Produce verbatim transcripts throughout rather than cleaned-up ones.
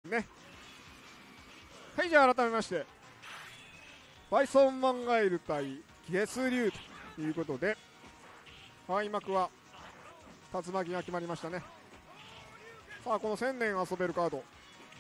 ね。はい、じゃあ改めましてバイソンマンガエル対ゲス竜ということで、開幕は竜巻が決まりましたね。さあこの千年遊べるカード、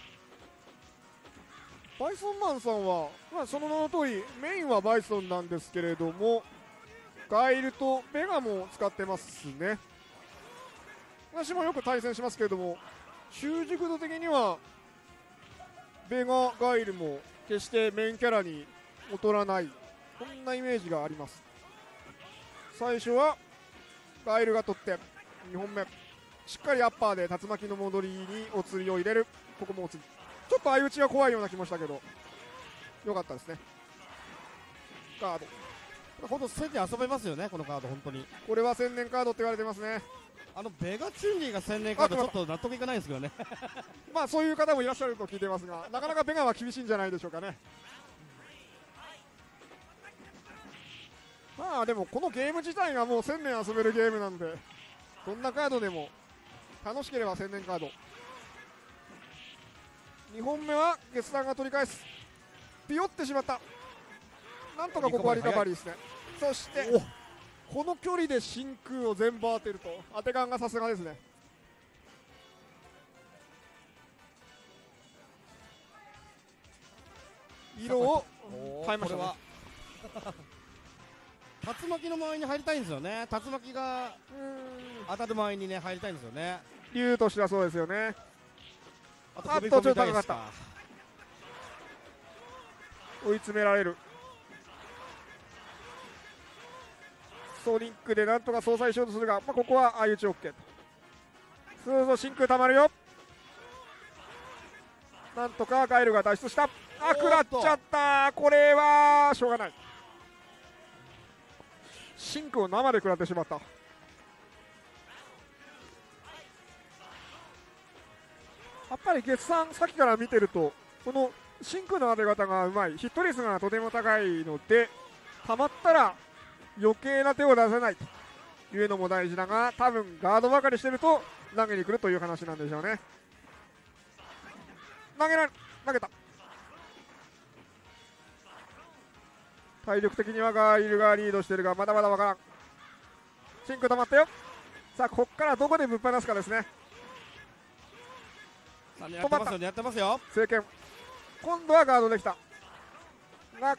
バイソンマンさんは、まあ、その名の通りメインはバイソンなんですけれども、ガイルとベガも使ってますね。私もよく対戦しますけれども、習熟度的にはベガ、ガイルも決してメインキャラに劣らない、こんなイメージがあります。最初はガイルが取ってにほんめ、しっかりアッパーで竜巻の戻りにお釣りを入れる。ここもお釣り、ちょっと相打ちが怖いような気もしたけどよかったですね。カード本当千年遊べますよね、このカード。本当にこれは千年カードって言われてますね。 あのベガチュンリーが千年カード、ちょっと納得いかないんですけどねまあそういう方もいらっしゃると聞いてますが、なかなかベガは厳しいんじゃないでしょうかね。まあでもこのゲーム自体がもう千年遊べるゲームなんで、どんなカードでも楽しければ千年カード。にほんめは月段が取り返す。ピヨってしまった。なんとかここはリカバリーですね。そしてこの距離で真空を全部当てると、当て感がさすがですね。色を変えましたね。 竜巻の周りに入りたいんですよね。竜巻が当たる周りにね入りたいんですよね。 竜としてはそうですよね。 ああっとちょっと高かった。追い詰められる。ソニックでなんとか相殺しようとするが、まあ、ここは相打ち OK。 そうそう、真空たまるよ。なんとかガイルが脱出した。あ、食らっちゃった。これはしょうがない。真空を生で食らってしまった。やっぱり月さん、さっきから見てるとこの真空の当て方がうまい。ヒット率がとても高いので、たまったら余計な手を出せないというのも大事だが、多分ガードばかりしてると投げに来るという話なんでしょうね。投げられ投げた。体力的にはガイルがリードしてるが、まだまだわからん。真空溜まったよ。さあここからどこでぶっ放すかですね。 止まった。やってますよ。 聖剣、今度はガードできたが、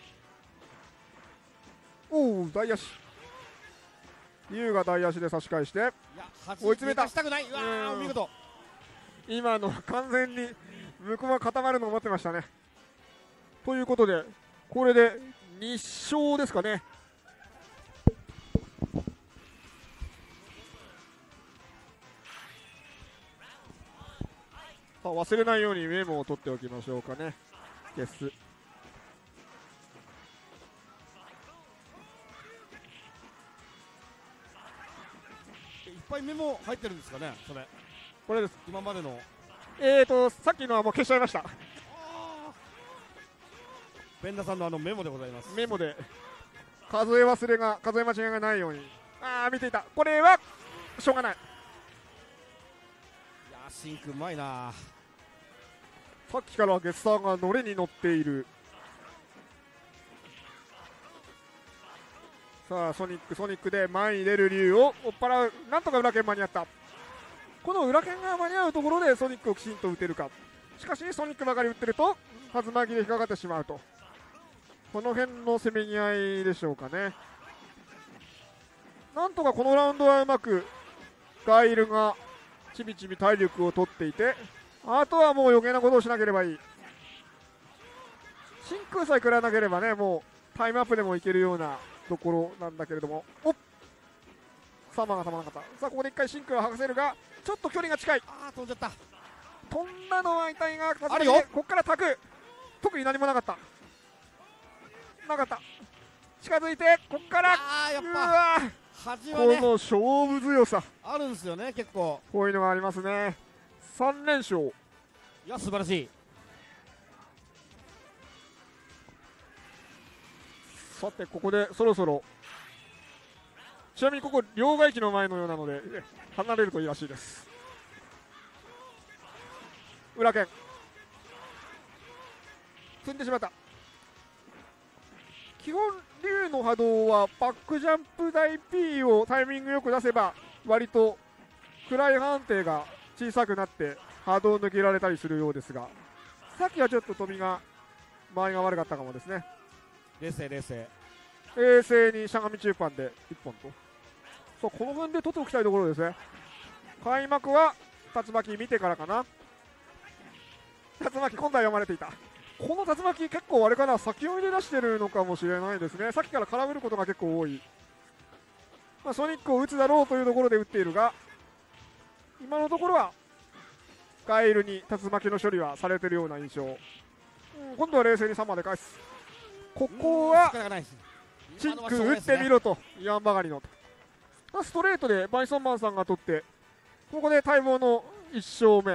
おお大足、竜が大足で差し返して追い詰めた。 したくない。うわー、お見事。 今の完全に向こうが固まるのを待ってましたね。ということでこれでに勝ですかね。さあ忘れないようにメモを取っておきましょうかね。ゲスいっぱいメモ入ってるんですかね。それこれです。 今までのえーとさっきのはもう消しちゃいました。 ベンダさんのあのメモでございます。 メモで数え忘れが数え間違いがないように。ああ見ていた。これはしょうがない。 いやー、シンクうまいな。 さっきからゲスさんが乗れに乗っている。さあソニックソニックで前に出る竜を追っ払う。なんとか裏剣間に合った。この裏剣が間に合うところでソニックをきちんと打てるか。しかしソニックばかり打ってると竜巻で引っかかってしまうと、この辺のせめぎ合いでしょうかね。なんとかこのラウンドはうまくガイルがちびちび体力を取っていて、あとはもう余計なことをしなければいい。真空さえ食らわなければね、もうタイムアップでもいけるようなところなんだけれども、おっサマーがたまらなかった。さあここで一回真空を剥がせるが、ちょっと距離が近い。 あー、飛んじゃった。 飛んだのは痛いが、 あるよ。 ここからタク、特に何もなかったなかった。近づいてここから、 あー、やっうぱわ端はねこの勝負強さあるんですよね。結構こういうのがありますね。さん連勝。 いや素晴らしい。 さてここでそろそろ、ちなみにここ両替機の前のようなので離れるといいらしいです。裏剣積んでしまった。基本竜の波動はバックジャンプ台 P をタイミングよく出せば割とフライ判定が小さくなって波動を抜けられたりするようですが、さっきはちょっと飛びが間合いが悪かったかもですね。 冷静冷静冷静にしゃがみ中盤でいっぽんと、そうこの辺で取っておきたいところですね。開幕は竜巻見てからかな。竜巻今度は読まれていた。この竜巻結構あれかな、先読みで出してるのかもしれないですね。さっきから絡めることが結構多い、まあ、ソニックを打つだろうというところで打っているが、今のところはガエルに竜巻の処理はされているような印象、うん、今度は冷静にさんまで返す。ここはチンク打ってみろと言わんばかりのと、ストレートでバイソンマンさんが取って、ここで待望のいっ勝目、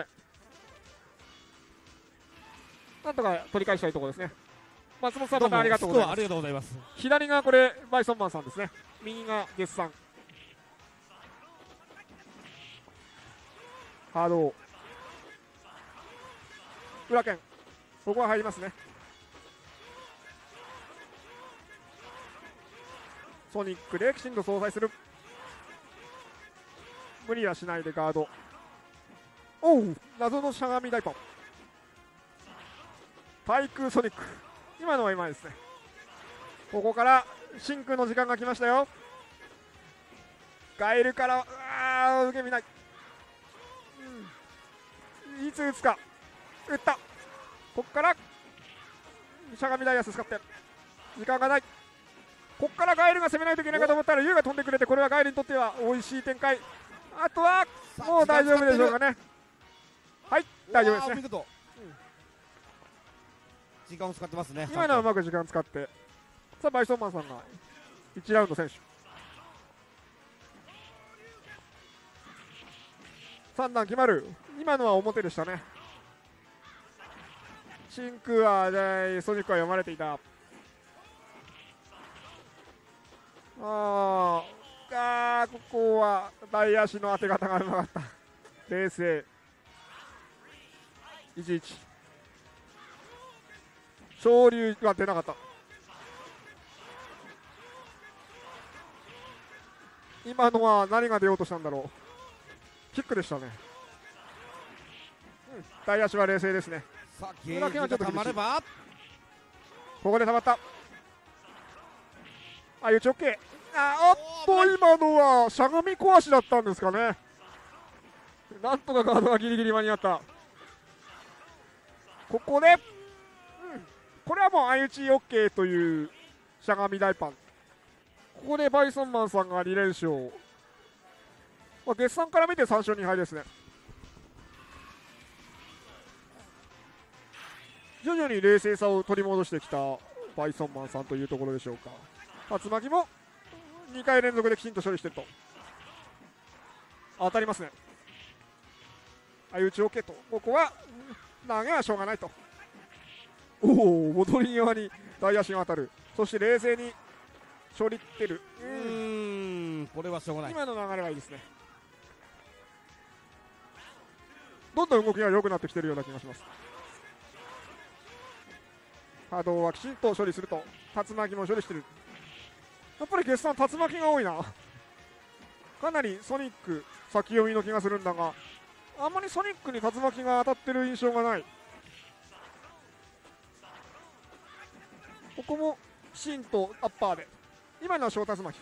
なんとか取り返したいところですね。松本さん、またありがとうございます。 ありがとうございます。 左がこれバイソンマンさんですね、右が月さん。ハード裏剣、ここは入りますね。ソニックできちんと相殺する。無理はしないでガード。おう、謎のしゃがみ大パン、対空ソニック、今のは今ですね。ここから真空の時間が来ましたよ。ガエルからあ受け身ない、うん、いつ打つか。打った。ここからしゃがみダイヤス使って時間がない。ここからガエルが攻めないといけないかと思ったらユウが飛んでくれて、これはガエルにとっては美味しい展開。あとはもう大丈夫でしょうかね。はい、大丈夫ですね。 うん、時間を使ってますね。 今のはうまく時間使って、さあバイソンマンさんがいちラウンド選手、さん段決まる。今のは表でしたね。真空はソニックは読まれていた。あーあー、ここは大足の当て方がうまかった。冷静いちいち、昇竜は出なかった。今のは何が出ようとしたんだろう。キックでしたね。うん、大足は冷静ですね。 さあゲージがたまれば、 ここでたまった。あ、いうち OK。 あっと、今のはしゃがみ壊しだったんですかね。なんとかガードがギリギリ間に合った。ここで、うん、これはもう相打ち OK というしゃがみ大パン。ここでバイソンマンさんがに連勝、まあ、月産から見てさん勝に敗ですね。徐々に冷静さを取り戻してきたバイソンマンさんというところでしょうか。竜巻もにかい連続できちんと処理してると。当たりますね。相打ち OK と。ここは投げはしょうがないと。おお、戻り際に大足が当たる。そして冷静に処理ってる。 うーん、これはしょうがない。 今の流れはいいですね。どんどん動きが良くなってきているような気がします。波動はきちんと処理すると。竜巻も処理してる。やっぱり月産竜巻が多いな。かなりソニック先読みの気がするんだが、あんまりソニックに竜巻が当たってる印象がない。ここも芯とアッパーで、今のは小竜巻。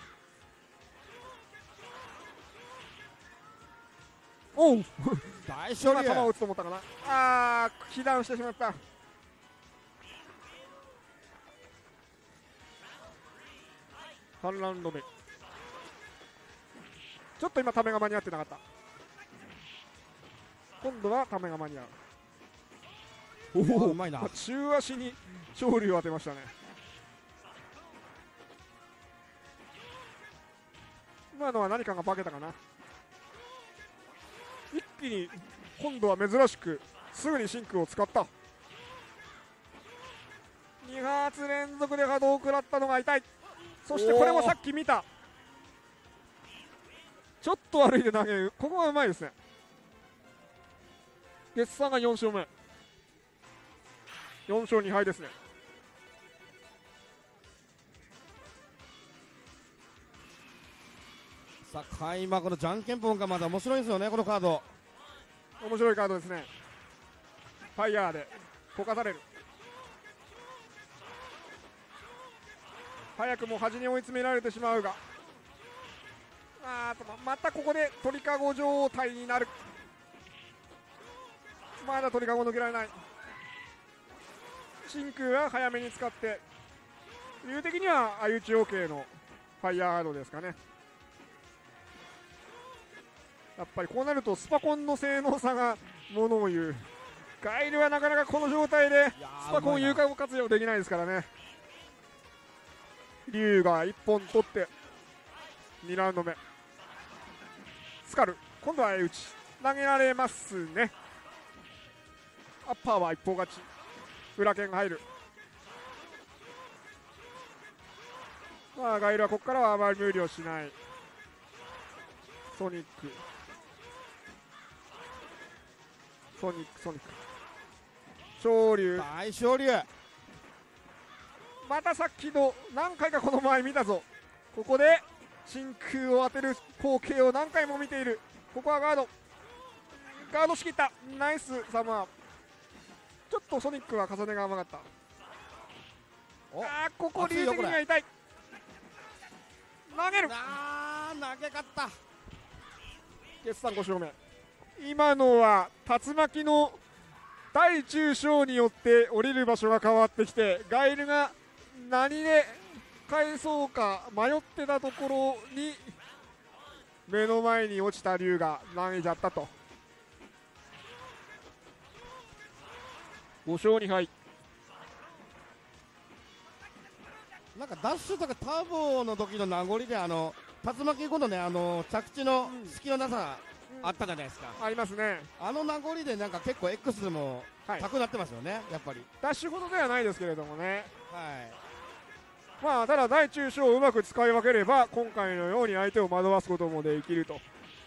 おう大勝利。 球を打つと思ったかな。あー、被弾してしまった。さんラウンド目、ちょっと今ためが間に合ってなかった。今度はためが間に合う。おお、 うまいな。 中足に勝利を当てましたね。今のは何かが化けたかな。一気に今度は珍しくすぐに真空を使った。に発連続で波動を食らったのが痛い。そしてこれもさっき見た、ちょっと歩いて投げる。ここがうまいですね。月産がよん勝目。 よん勝に敗ですね。 さあ開幕のじゃんけんぽんがまだ面白いんですよね、このカード。 面白いカードですね。ファイヤーで溶かされる。早くも端に追い詰められてしまうが、あーとまたここで鳥かご状態になる。まだ鳥かご抜けられない。真空は早めに使って、理由的には相打ち OK のファイヤーハードですかね。やっぱりこうなるとスパコンの性能差がものを言う。ガイルはなかなかこの状態でスパコン有効活用できないですからね。竜がいっぽん取ってにラウンド目、スカル今度は相打ち投げられますね。アッパーは一方勝ち、裏剣が入る。まあガイルはここからはあまり無理をしない。ソニックソニックソニック昇竜、 大昇竜、 またさっきの何回かこの前見たぞ。ここで真空を当てる光景を何回も見ている。ここはガードガードしきった。ナイスサマー。ちょっとソニックは重ねが甘かった。あーここ竜的には痛い。投げる。 あー投げ勝った。 決算ご勝目。今のは竜巻の大中小によって降りる場所が変わってきて、ガイルが何で返そうか迷ってたところに目の前に落ちた竜が投げちゃったと。ご勝に敗。 なんかダッシュとかターボの時の名残で、あの竜巻後のね、あの着地の隙のなさあったじゃないですか。 ありますね。 あの名残でなんか結構 X でも高くなってますよね、やっぱり。 ダッシュほどではないですけれどもね。 はい。 まあただ大中小をうまく使い分ければ今回のように相手を惑わすこともできると。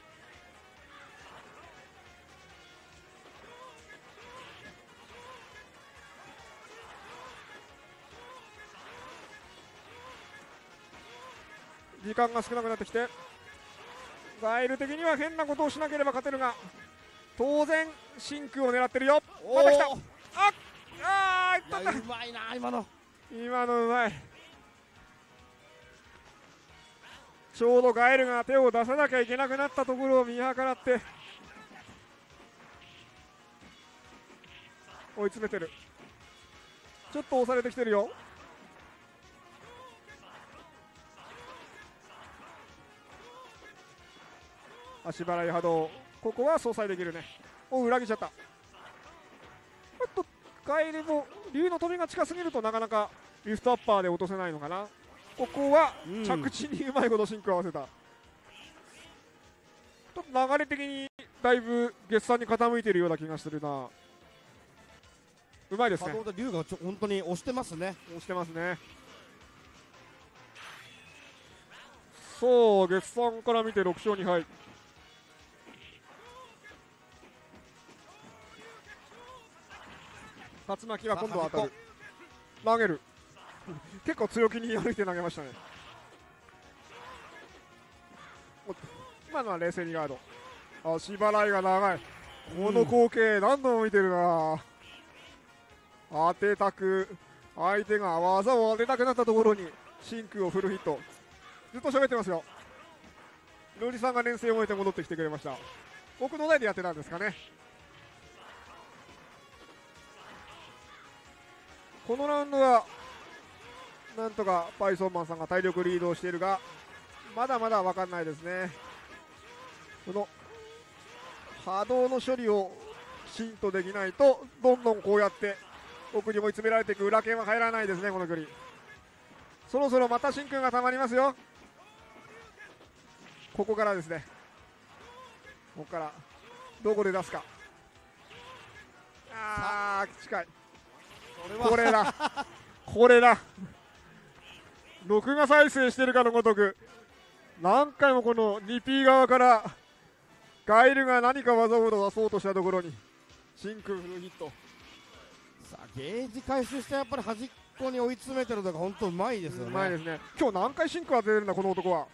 時間が少なくなってきて、ガイル的には変なことをしなければ勝てるが、当然真空を狙ってるよ。また来た。あっあーいったんだ。 うまいな今の。 今のうまい。ちょうどガエルが手を出さなきゃいけなくなったところを見計らって追い詰めてる。ちょっと押されてきてるよ。足払い波動、ここは相殺できるね。お裏切っちゃった。あとガエルも竜の飛びが近すぎるとなかなかリフトアッパーで落とせないのかな。ここは着地にうまいことシンクを合わせた。ちょっと流れ的にだいぶ月産に傾いているような気がするな。うまいですね。 竜がちょ本当に押してますね。 押してますね。そう月産から見てろく勝に敗。竜巻は今度は当たる。投げる。結構強気に歩いて投げましたね。今のは冷静にガード。足払いが長い。この光景何度も見てるな。当てたく、相手が技を当てたくなったところに真空をフルヒット。ずっと喋ってますよ。ルリさんが連戦を終えて戻ってきてくれました。奥の台でやってたんですかね。このラウンドはなんとかパイソンマンさんが体力リードをしているが、まだまだ分かんないですね。この波動の処理をきちんとできないとどんどんこうやって奥に追い詰められていく。裏剣は入らないですね。この距離そろそろまた真空がたまりますよ。ここからですね。ここからどこで出すか。あー近い。これだこれだ録画再生してるかのごとく何回もこの にピー 側からガイルが何か技を出そうとしたところに真空フルヒット。 さあゲージ回収してやっぱり端っこに追い詰めてるのが本当うまいですよね。 うまいですね。今日何回シンク当てるんだこの男は。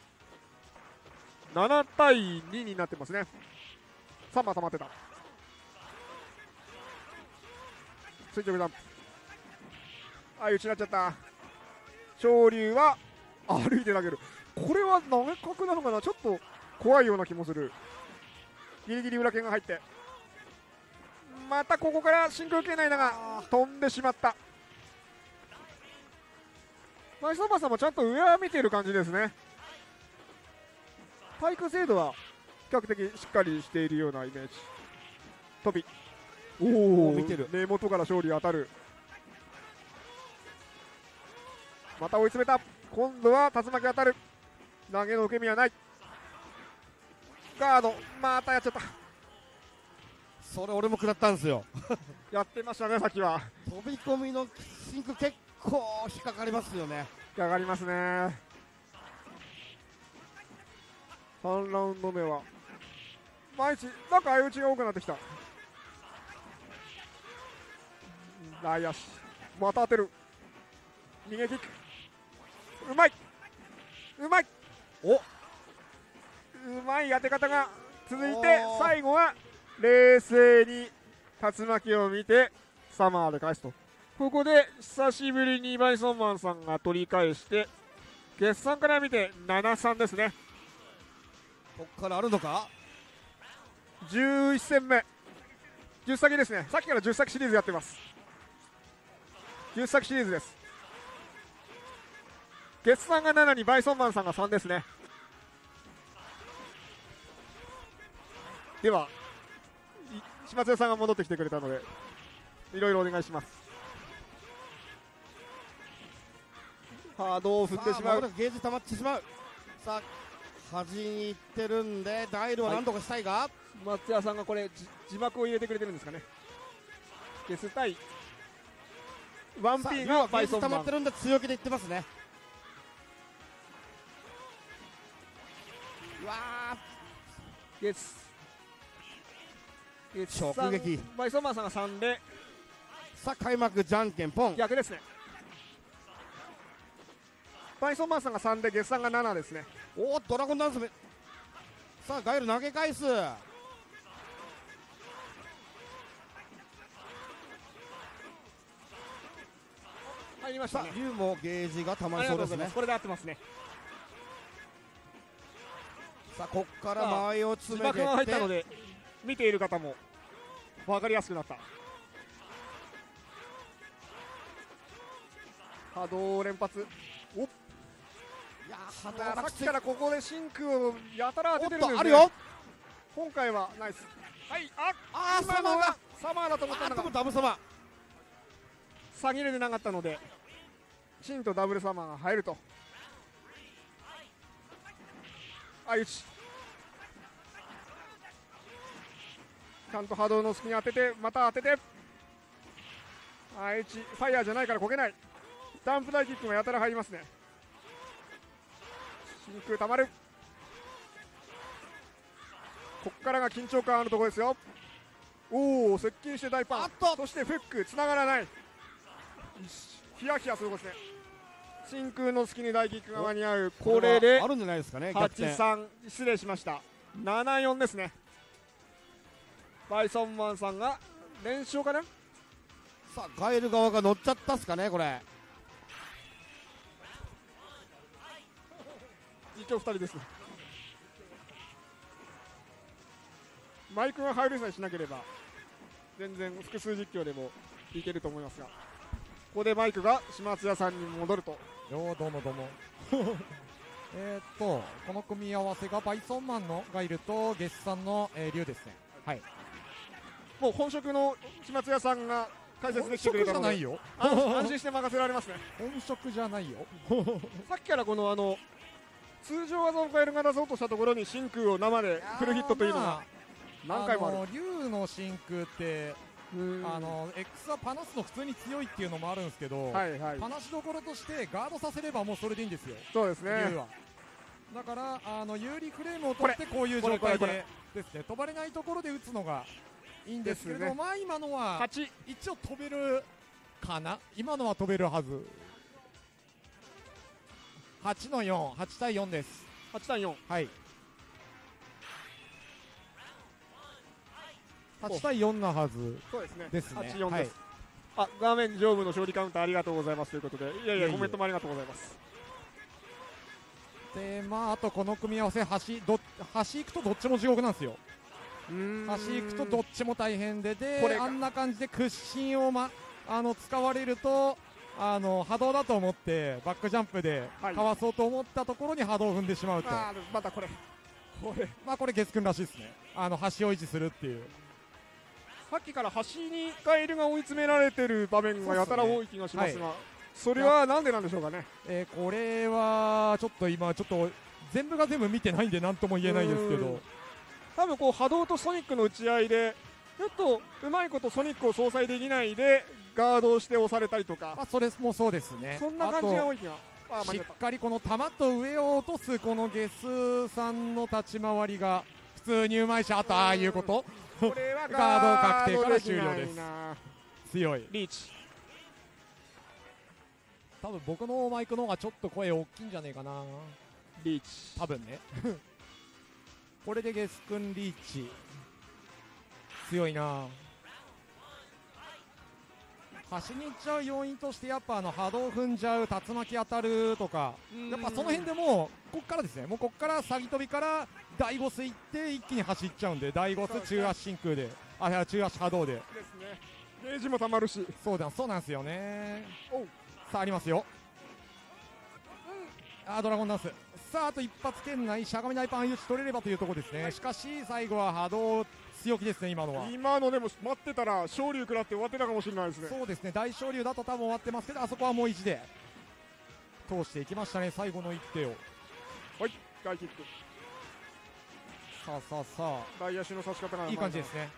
ななたいにになってますね。さんばん溜まってた。垂直ジャンプ、相打ちになっちゃった。昇竜は歩いて投げる。これは投げ角なのかな、ちょっと怖いような気もする。ギリギリ裏剣が入って、またここから真空系内だが飛んでしまった。マイソーバーさんもちゃんと上は見ている感じですね。体育精度は比較的しっかりしているようなイメージ。飛び、おお、 見てる。 根元から勝利当たる。また追い詰めた。今度は竜巻当たる。投げの受け身はない。ガード、またやっちゃった。 それ俺も食らったんですよ。 やってましたね、さっきは。 飛び込みの真空結構引っかかりますよね。 引っかかりますね。さんラウンド目は毎日なんか相打ちが多くなってきた。内野手また当てる。逃げキック、うまい、うまい、 お、 うまい当て方が続いて、最後は冷静に竜巻を見てサマーで返すと。ここで久しぶりにバイソンマンさんが取り返して、決算から見てななたいさんですね。 ここからあるのか。 じゅういち戦目、じゅっ先ですね。さっきからじゅっ先シリーズやってます。じゅっ先シリーズです。決算がななにバイソンマンさんがさんですね。では島津さんが戻ってきてくれたのでいろいろお願いします。ハードを振ってしまう。 ゲージ溜まってしまう。さあ端に行ってるんでダイルは何とかしたいが、はい、 松屋さんがこれ字幕を入れてくれてるんですかね。ゲス対 ワンピー がバイソンマン。 ゲージ溜まってるんで強気でいってますね。うわー、 ゲス直撃。 バイソンマンさんがさんで、 さあ開幕じゃんけんポン。 逆ですね。バイソンマンさんがさんでゲスさんがななですね。 おお、ドラゴンダンスめ。さあガエル投げ返す。 入りましたね。 竜もゲージがたまりそうですね。 これで合ってますね。 さあこっから間合いを詰めていって、 字幕が入ったので見ている方も分かりやすくなった。波動連発。お、いや波動さっきからここで真空をやたら当ててるんですね。 あるよ。 今回はナイス。はい、ああー、 今のはサマーだと思ったのがダブルサマー。 下切れでなかったのでシンとダブルサマーが入ると。相打ち、ちゃんと波動の隙に当てて、また当てて、相打ちファイヤーじゃないからこけない。ダンプ大キックがやたら入りますね。真空たまる。こっからが緊張感あるところですよ。おお、接近して大パン、そしてフックつながらない。ヒヤヒヤするとこですね。真空の隙に大キックが間に合う。これであるんじゃないですかね。 はちさん、失礼しました。ななよんですね。バイソンマンさんが連勝かな。 さあガエル側が乗っちゃったっすかね。これ実況ふたりです。マイクが入るさえしなければ全然複数実況でもいけると思いますが、ここでマイクが島津屋さんに戻ると。 よー、どうもどうもえっとこの組み合わせがバイソンマンのがいるとゲスさんの、えー、竜ですね。はい、 もう本職の島津屋さんが解説できてくれたので本職じゃないよ安安心して任せられますね。 本職じゃないよさっきからこのあの通常技をカエルが出そうとしたところに真空を生でフルヒットというのが何回もある。 あの竜の真空ってあの X はパナスの普通に強いっていうのもあるんですけど、 はいはい、 パナしどころとしてガードさせればもうそれでいいんですよ。 そうですね。 竜はだからあの有利フレームを取ってこういう状態でですね、飛ばれないところで打つのがいいんですけれども、 ですねまあ今のははち、 一応飛べるかな、今のは飛べるはず。はちのよん、はちたいよんです。 はちたいよん。 はい、はちたいよんなはずそうですね。 ですね。 はちよんはい、 です。あ、画面上部の勝利カウンターありがとうございますということで、いやいいえいえやコメントもありがとうございます。 でまああとこの組み合わせ端ど端行くとどっちも地獄なんですよ。 うーん端行くとどっちも大変で、でこれがあんな感じで屈伸を、ま、あの使われるとあの波動だと思ってバックジャンプではいかわそうと思ったところに波動を踏んでしまうと、 あーまたこれこれまあこれ月君らしいですね。あの端を維持するっていう。 さっきから端にガエルが追い詰められてる場面がやたら多い気がしますが、 はそれはなんでなんでしょうかね。 えーこれはちょっと今ちょっと全部が全部見てないんで何とも言えないですけうーんど、 多分こう波動とソニックの打ち合いでちょっとうまいことソニックを相殺できないでガードをして押されたりとか、 まあ、それもそうですね。 そんな感じが多い気が。ああとしっ間違ったかりこの球と上を落とすこのゲスさんの立ち回りが普通にうまいし、あとああいうことこれはガード確定からガードできないな終了です。強い。 リーチ多分僕のマイクの方がちょっと声大きいんじゃねえかな、 リーチ多分ねこれでゲス君リーチ強いな。端に行っちゃう要因としてやっぱあの波動踏んじゃう、竜巻当たるとか、やっぱその辺でもうこっからですね、もうこっから詐欺飛びから第五ス行って一気に走っちゃうんで、第五ス中足真空で、あ、いや中足波動で、 ですね。ゲージもたまるし、 そうだそうなんですよね。 おうさあありますよ、あードラゴンダンス、さああと一発圏内、しゃがみないパン打ち取れればというところですね、しかし最後は波動強気ですね、今のは。 今のでも待ってたら昇竜食らって終わってたかもしれないですね。 そうですね、大昇竜だと多分終わってますけど、あそこはもう意地で通していきましたね、最後の一手を。 はい、大キック、 さあさあさ大足の差し方があいい感じですね。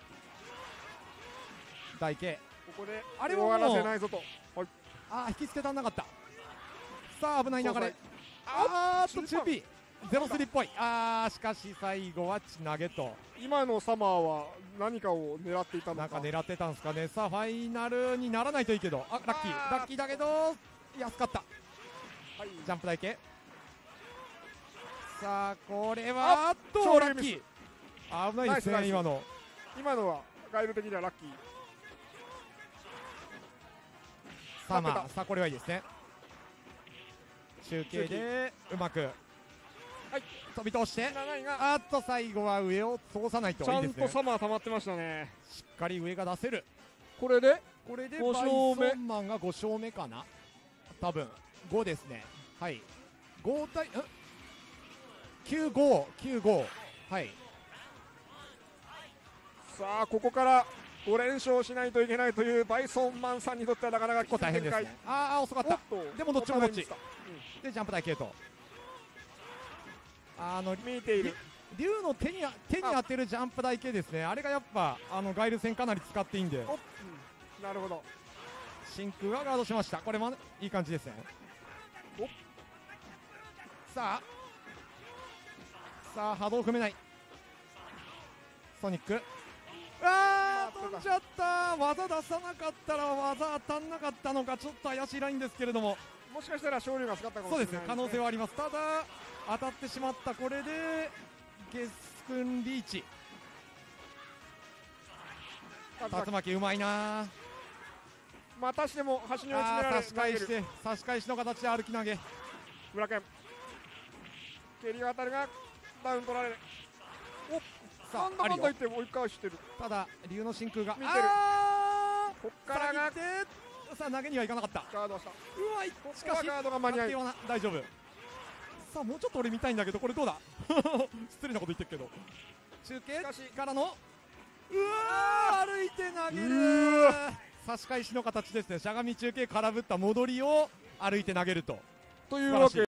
大慶、 ここであれはもう終わらせないぞと。はい、 あー引きつけ足んなかった。さあ危ない流れ、 そうそうあーっと中盤中 P ゼロスリーっぽい、あーしかし最後は血投げと、 今のサマーは何かを狙っていたのか。 なんか狙ってたんですかね。さあファイナルにならないといいけど、あラッキーあーラッキーだけど安かった。 はい、 ジャンプ台形、さあこれはあっと勝利ラッキー、危ないですナイスナイスね今の。 今のはガイル的にはラッキー。 さあま勝ってあさあこれはいいですね。中継でうまく、 はい飛び通して、 なな位があっと最後は上を通さないとちゃんといいですね。 サマー溜まってましたね。 しっかり上が出せる。 これでこれでごバイ勝目ソンマンがご勝目かな、多分ごですね。はいご対んきゅうごきゅうご、はいさあここからご連勝しないといけないというバイソンマンさんにとってはなかなか結構大変ですね。ああ遅かっおったとでもどっちもどっちお互いにしたでジャンプ台系統、あの見ている。 竜の手に手に当てるジャンプ台系ですね、あれがやっぱあのガイル戦かなり使っていいんで、 お、うん、なるほど。 真空がガードしました。これもいい感じですね。 おさあさあ波動踏めないソニック、あー飛んじゃった、技出さなかったら技当たんなかったのか、ちょっと怪しいラインですけれども、 もしかしたら勝利が使ったかもしれないそうですね、可能性はあります。ただ当たってしまった、これでゲス君リーチ、竜巻うまいな、 またしても端に追い詰められあー差し返して差し返しの形で歩き投げ、 村健蹴り渡るがダウン取られる。お、 さなんだかんだ言って追い返してる。 ただ竜の真空が見てるあこっからがーさあさあ投げにはいかなかった、 ガードした。 うまい、しここかしはガードが間に合い。 勝手はな大丈夫。さあもうちょっと俺見たいんだけど、これどうだ失礼なこと言ってるけど、中継しかしからのうわー歩いて投げうるわ差し返しの形ですね、しゃがみ中継空振った戻りを歩いて投げるとというわけ